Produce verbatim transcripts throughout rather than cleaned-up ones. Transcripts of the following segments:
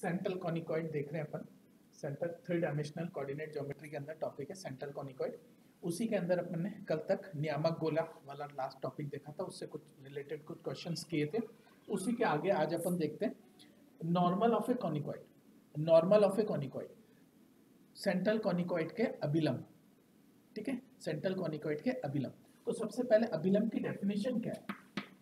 Central conicoid देख रहे हैं अपन। Central three dimensional coordinate geometry के अंदर टॉपिक है सेंट्रल कॉनिकॉइड। उसी के अंदर अपन ने कल तक नियामक गोला वाला लास्ट टॉपिक देखा था, उससे कुछ रिलेटेड कुछ क्वेश्चंस किए थे। उसी के आगे आज अपन देखते हैं normal of a conicoid. Normal of a conicoid central conicoid के अभिलंब, ठीक है, सेंट्रल कॉनिकॉइड के अभिलंब। तो सबसे पहले अभिलंब की डेफिनेशन क्या है?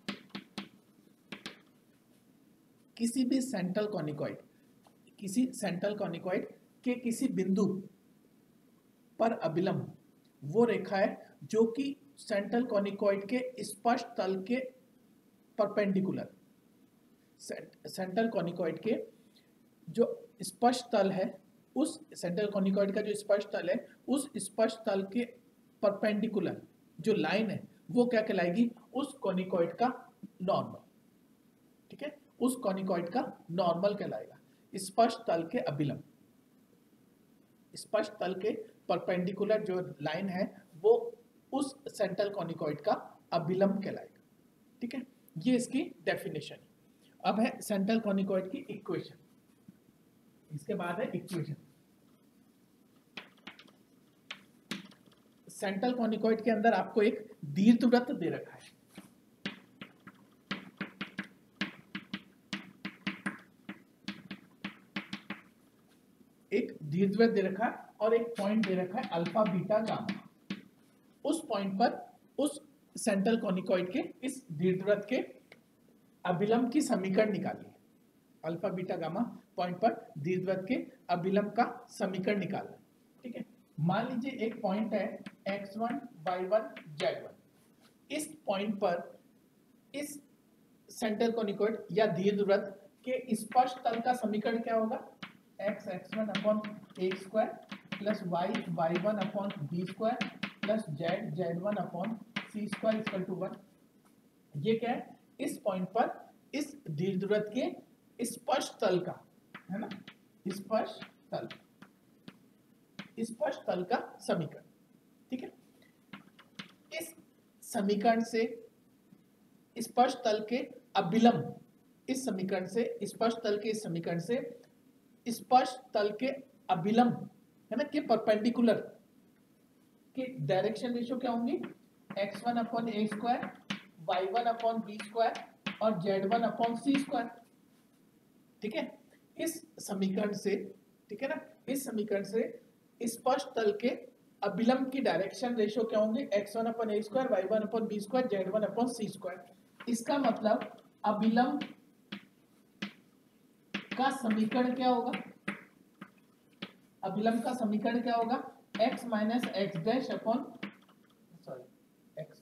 किसी भी सेंट्रल कॉनिकॉइड किसी सेंट्रल कॉनिकॉइड के किसी बिंदु पर अभिलंब वो रेखा है जो कि सेंट्रल कॉनिकॉइड के स्पर्श तल के परपेंडिकुलर, सेंट्रल कॉनिकॉइड के जो स्पर्श तल है, उस सेंट्रल कॉनिकॉइड का जो स्पर्श तल है उस स्पर्श तल के परपेंडिकुलर जो लाइन है वो क्या कहलाएगी? उस कॉनिकॉइड का नॉर्मल, ठीक है, उस कॉनिकॉइड का नॉर्मल कहलाएगा। स्पर्श तल के अभिलंब, स्पर्श तल के परपेंडिकुलर जो लाइन है वो उस सेंट्रल कॉनिकॉइड का अभिलंब कहलाएगा, ठीक है। ये इसकी डेफिनेशन है। अब है सेंट्रल कॉनिकॉइड की इक्वेशन, इसके बाद है इक्वेशन। सेंट्रल कॉनिकॉइड के अंदर आपको एक दीर्घवृत्त दे रखा है, एक दीर्घवृत्त दे रखा है और एक पॉइंट दे रखा है अल्फा बीटा गामा। उस पॉइंट पर उस सेंट्रल कॉनिकॉइड के इस दीर्घवृत्त के अभिलंब की समीकरण निकालिए। अल्फा बीटा गामा पॉइंट पर दीर्घवृत्त के अभिलंब का समीकरण निकालना, ठीक है। मान लीजिए एक पॉइंट है x one, Y one, Z one. इस पॉइंट पर इस सेंट्रल कॉनिकॉइड या दीर्घवृत्त के स्पर्श तल का समीकरण क्या होगा? X x one upon A square plus Y Y one upon B square plus Z Z one upon C square equal to one. ये क्या है? इस पॉइंट पर इस दीर्घवृत्त के स्पर्श तल का, है ना, स्पर्श तल, स्पर्श तल का समीकरण, ठीक है। इस समीकरण से स्पर्श तल के अभिलंब, इस समीकरण से स्पर्श तल के इस समीकरण से स्पर्श तल के अभिलंब, है ना, के परपेंडिकुलर के डायरेक्शन रेशियो क्या होंगी? एक्स वन अपॉन ए square, Y one upon B square और जेड वन अपॉन सी स्क्वायर, ठीक है। इस समीकरण से, ठीक है ना, इस समीकरण से स्पर्श तल के अभिलंब की डायरेक्शन रेशियो क्या होंगे? एक्स वन अपॉन ए square, Y one upon B square, Z one upon सी स्क्वायर। इसका मतलब अभिलंब का समीकरण क्या होगा? अभिलंब का समीकरण क्या होगा? x minus X dash upon sorry x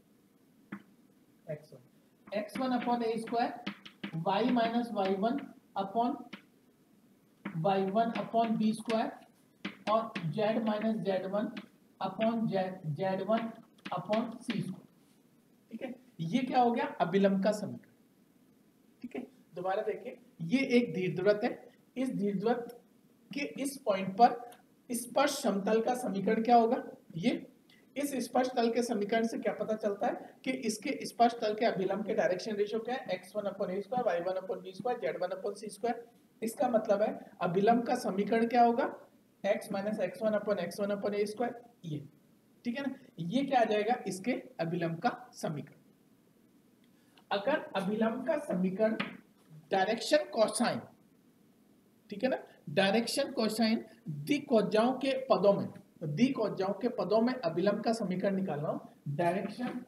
x one x one upon ए square, Y minus Y one upon Y one upon B square और z minus Z one upon Z one upon सी square, ठीक है। ये क्या हो गया? अभिलंब का समीकरण, ठीक है। दोबारा देखिए, ये एक दीर्घवृत्त है। इस दीर्घवृत्त के इस पॉइंट पर स्पर्श समतल का समीकरण क्या होगा? ये इस स्पर्श तल के समीकरण से क्या पता चलता है कि इसके स्पर्श तल के अभिलंब के डायरेक्शन रेशियो क्या है? एक्स वन अपॉन ए square, Y one upon B square, Z one upon सी स्क्वायर। इसका मतलब है अभिलंब का समीकरण क्या होगा? x minus x one upon x one upon ए स्क्वायर, ये, ठीक है ना। ये क्या आ जाएगा? इसके अभिलंब का समीकरण। अगर अभिलंब का समीकरण डायरेक्शन कोसाइन, ठीक है ना, डायरेक्शन कोसाइन द्विकोणों के पदों में, द्विकोणों के पदों में अभिलंब का समीकरण निकाल रहा हूं। डायरेक्शन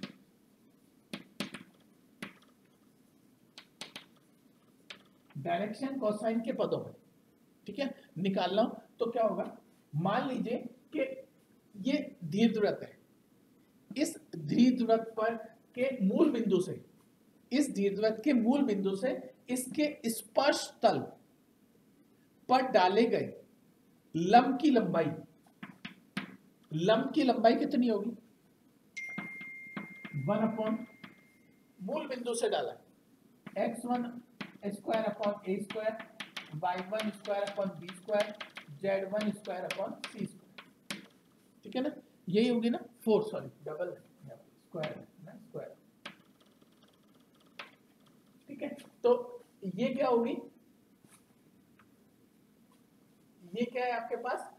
डायरेक्शन कोसाइन के पदों में, ठीक है, निकाल रहा हूं। तो क्या होगा? मान लीजिए कि ये दीर्घवृत्त है। इस दीर्घवृत्त पर के मूल बिंदु से, इस दीर्घवृत्त के मूल बिंदु से इसके स्पर्श तल पर डाले गए लंब की लंबाई, लंब की लंबाई कितनी होगी? वन अपॉन मूल बिंदु से डाला एक्स वन स्क्वायर अपॉन ए square, Y one square upon B square, Z one square upon सी स्क्वायर, ठीक है ना। यही होगी ना, फोर सॉरी डबल स्क्वायर ना स्क्वायर, ठीक है। तो ये क्या होगी? ये क्या है आपके पास,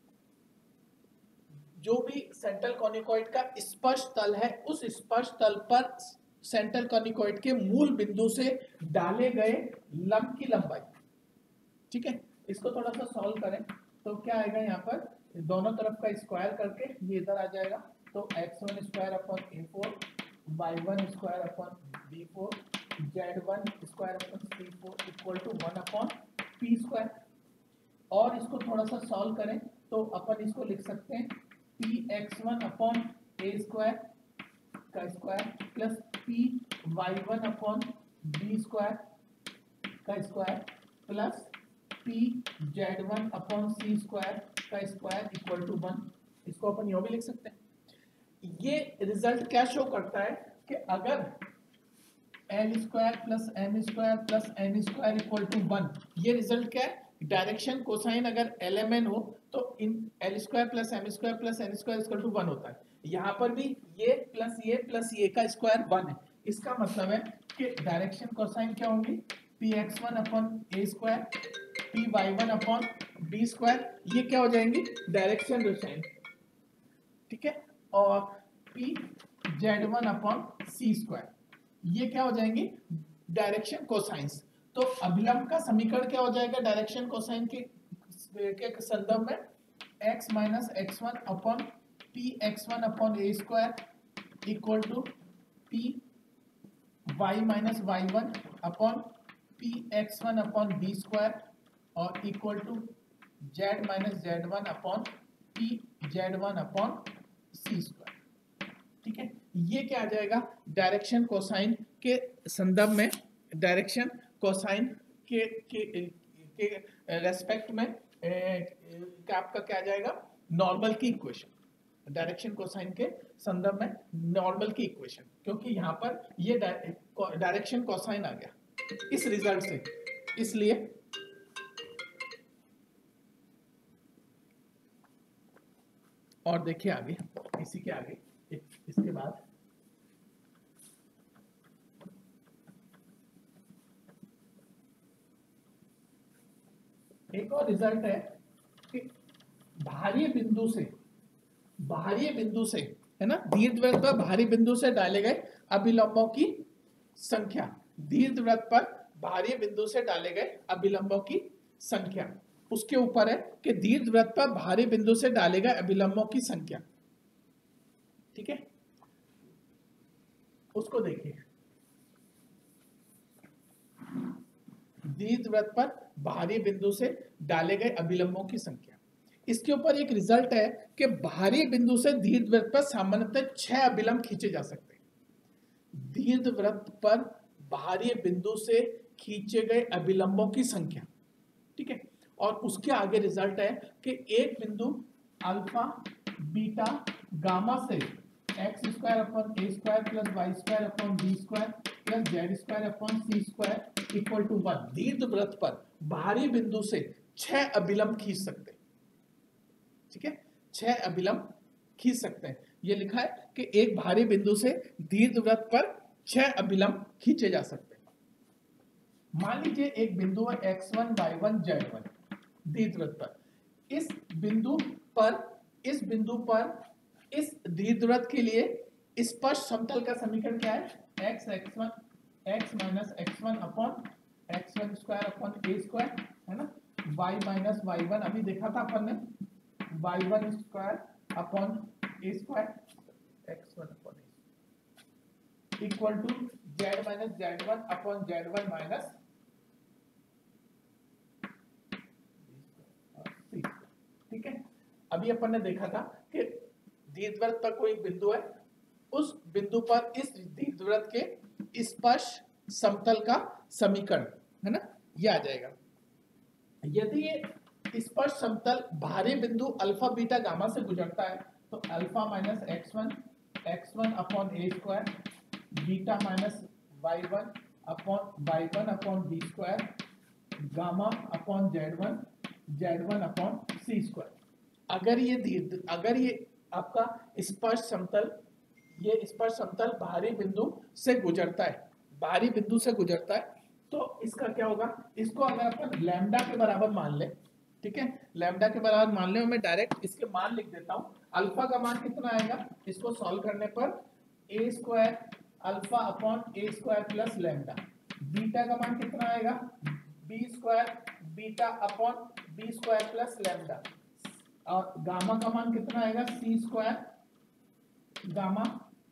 जो भी सेंट्रल कॉनिकॉइड का स्पर्श तल है उस स्पर्श तल पर सेंट्रल कॉनिकॉइड के मूल बिंदु से डाले गए लंब की लंबाई। ठीक है, इसको थोड़ा सा सॉल्व करें तो क्या आएगा, यहाँ पर दोनों तरफ का स्क्वायर करके ये इधर आ जाएगा, तो x one square upon a four, y one square upon b four, z one square upon c four equal to one upon p square. और इसको थोड़ा सा सॉल्व करें तो अपन इसको लिख सकते हैं पी एक्स वन अपॉन ए स्क्वायर का square plus p y one upon B square का square plus p z one upon सी स्क्वायर का स्क्वायर इक्वल टू वन। इसको अपन यो भी लिख सकते हैं। ये रिजल्ट क्या शो करता है कि अगर l square plus m square plus n square equal to one, ये रिजल्ट क्या है, डायरेक्शन कोसाइन अगर एल एम एन हो तो इन l square plus m square plus n square equal to one होता है। यहाँ पर भी ये प्लस ये प्लस ये का स्क्वायर वन है। इसका मतलब है कि डायरेक्शन कोसाइन क्या होंगी, पी एक्स वन अपॉन ए square, p y one upon B square, ये क्या हो जाएंगी डायरेक्शन कोसाइन। ठीक है, और पी जेड वन अपॉन सी स्क्वायर, ये क्या हो जाएंगी डायरेक्शन कोसाइंस। तो अभिलंब का समीकरण क्या हो जाएगा डायरेक्शन कोसाइन के के संदर्भ में, x minus x one upon p x one upon A square equal to p y minus Y one upon p x one upon B square और equal to z minus Z one upon p z one upon C square. ठीक है, ये क्या आ जाएगा direction cosine के संदर्भ में, direction cosine के के के रेस्पेक्ट में क्या आपका क्या आ जाएगा, नॉर्मल की इक्वेशन, डायरेक्शन कोसाइन के संदर्भ में नॉर्मल की इक्वेशन, क्योंकि यहाँ पर ये डायरेक्शन कोसाइन आ गया इस रिजल्ट से, इसलिए और देखिए आगे, इसी के आगे इसके बाद एक और रिजल्ट है कि बाहरी बिंदु से बाहरी बिंदु से है ना, दीर्घवृत्त पर बाहरी बिंदु से डाले गए अभिलंबों की संख्या, दीर्घवृत्त पर बाहरी बिंदु से डाले गए अभिलंबों की संख्या, उसके ऊपर है कि दीर्घवृत्त पर बाहरी बिंदु से डाले गए अभिलंबों की संख्या। ठीक है, उसको देखिए, दीर्घवृत्त पर बाहरी बिंदु से डाले गए अभिलंबों की संख्या। इसके ऊपर एक रिजल्ट है कि बाहरी बिंदु से दीर्घवृत्त पर सामान्यतः छह अभिलंब खींचे जा सकते हैं। दीर्घवृत्त पर बाहरी बिंदु से खींचे गए अभिलंबों की संख्या। ठीक है, और उसके आगे रिजल्ट है कि एक बिंदु अल्फा बीटा गामा से x square upon A square plus y square upon B square plus z square upon C square equal to one, दीर्घवृत्त पर बाहरी बिंदु से छह अभिलंब खींच सकते हैं। ठीक है, छह अभिलंब खींच सकते हैं। ये लिखा है कि एक बाहरी बिंदु से दीर्घवृत्त पर छह अभिलंब खींचे जा सकते हैं। मान लीजिए एक बिंदु है x one Y one Z one दीर्घवृत्त पर, इस बिंदु पर इस बिंदु पर इस दीर्घवृत्त के लिए स्पर्श समतल का समीकरण क्या है, x x one x minus x one upon x one square upon ए स्क्वायर, है ना, y माइनस वाई वन अभी देखा था अपन ने, y one square upon A square x one upon a equal to z minus Z one upon Z one minus. ठीक है, अभी अपन ने देखा था कि दीर्घवृत्त पर कोई बिंदु है, उस बिंदु पर इस दीर्घवृत्त के स्पर्श समतल का समीकरण, है ना, ये आ जाएगा। यदि ये स्पर्श समतल बाहरी बिंदु अल्फा बीटा गामा से गुजरता है तो alpha minus x one x one upon ए square, beta minus Y one upon Y one upon B square, gamma upon Z one Z one upon सी स्क्वायर। अगर ये दीर्घ अगर ये आपका स्पर्श समतल ये स्पर्श समतल बाहरी बिंदु से गुजरता है बाहरी बिंदु से गुजरता है तो इसका क्या होगा, इसको अगर अपन लैम्डा के बराबर मान ले, ठीक है, लैम्डा के बराबर मान ले, मैं डायरेक्ट इसके मान लिख देता हूँ। अल्फा का मान कितना आएगा इसको सॉल्व करने पर, a square alpha upon A square plus lambda. Beta का मान कितना आएगा, b square beta upon B square plus lambda. और गामा का मान कितना आएगा, सी स्क्वायर गामा,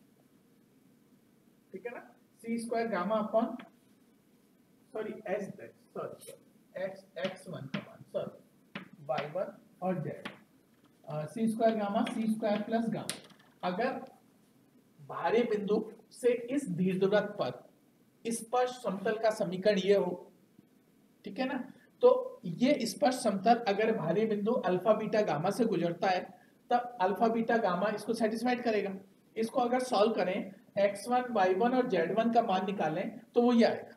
ठीक है ना, c square gamma upon sorry s sorry x x one का मान सॉरी वाई वन और z, c square gamma c square plus gamma. अगर बाहरी बिंदु से इस दीर्घवृत्त पर स्पर्श समतल का समीकरण ये हो, ठीक है ना, तो ये स्पर्श समतल अगर बाहरी बिंदु अल्फा बीटा गामा से गुजरता है तब अल्फा बीटा गामा इसको सेटिस्फाइड करेगा। इसको अगर सॉल्व करें, एक्स वन वाई वन और जेड वन का मान निकालें तो वो ये आएगा।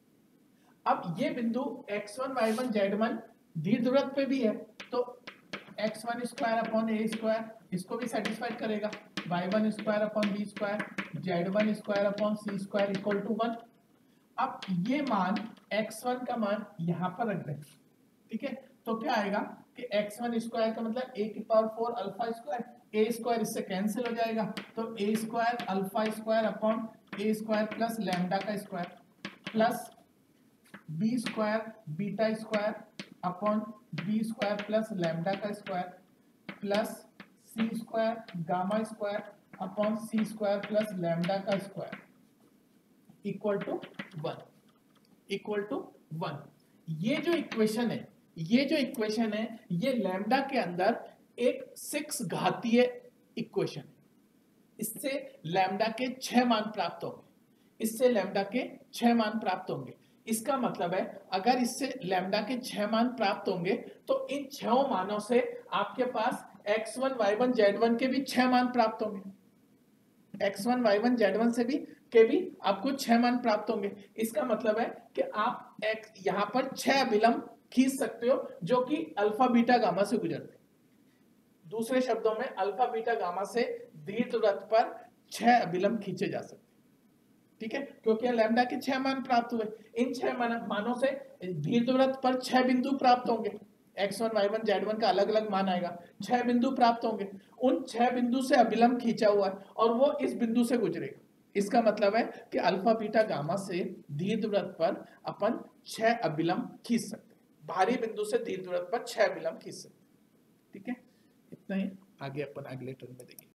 अब ये बिंदु x one Y one Z one दीर्घवृत्त पे भी है, तो एक्स वन स्क्वायर अपॉन ए स्क्वायर इसको भी सेटिस्फाइड करेगा, y one square upon B square, Z one square upon C square equal to one. अब ये मान एक्स वन का मान यहाँ पर रख दें, ठीक है, तो क्या आएगा कि एक्स वन स्क्वायर का मतलब ए की power four alpha square, a square इससे कैंसिल हो जाएगा, तो a square alpha square upon A square plus lambda का square plus b square beta square upon B square plus lambda का square plus c square gamma square upon सी square plus lambda का square equal to one, equal to one. ये जो equation है, ये जो equation है ये लैम्डा के अंदर एक सिक्स घातीय इक्वेशन है। इससे लैम्डा के छह मान प्राप्त होंगे, इससे लैम्डा के छह मान प्राप्त होंगे। इसका मतलब है अगर इससे लैम्डा के छह मान प्राप्त होंगे तो इन छह मानों से आपके पास x one Y one Z one के भी छह मान प्राप्त होंगे, x one Y one Z one से भी के भी आपको छह मान प्राप्त होंगे। इसका मतलब है कि आप एक यहां पर छह अभिलंब खींच सकते हो जो कि अल्फा बीटा गामा से गुजरते हैं। दूसरे शब्दों में अल्फा बीटा गामा से दीर्घवृत्त पर छह अभिलंब खींचे जा सकते, ठीक है, क्योंकि लैम्डा के छह मान प्राप्त हुए। इन छह मान, मानों से दीर्घवृत्त पर छह बिंदु प्राप्त होंगे, x one Y one Z one का अलग अलग मान आएगा, छह बिंदु प्राप्त होंगे। उन छह बिंदु से अभिलंब खींचा हुआ है और वो इस बिंदु से गुजरेगा। इसका मतलब है कि अल्फा बीटा गामा से दीर्घवृत्त पर अपन छह अभिलंब खींच सकते हैं, बाहरी बिंदु से दीर्घवृत्त पर छह अभिलंब खींच सकते हैं, ठीक है। इतना ही, आगे अपन अगले टर्म में देखेंगे।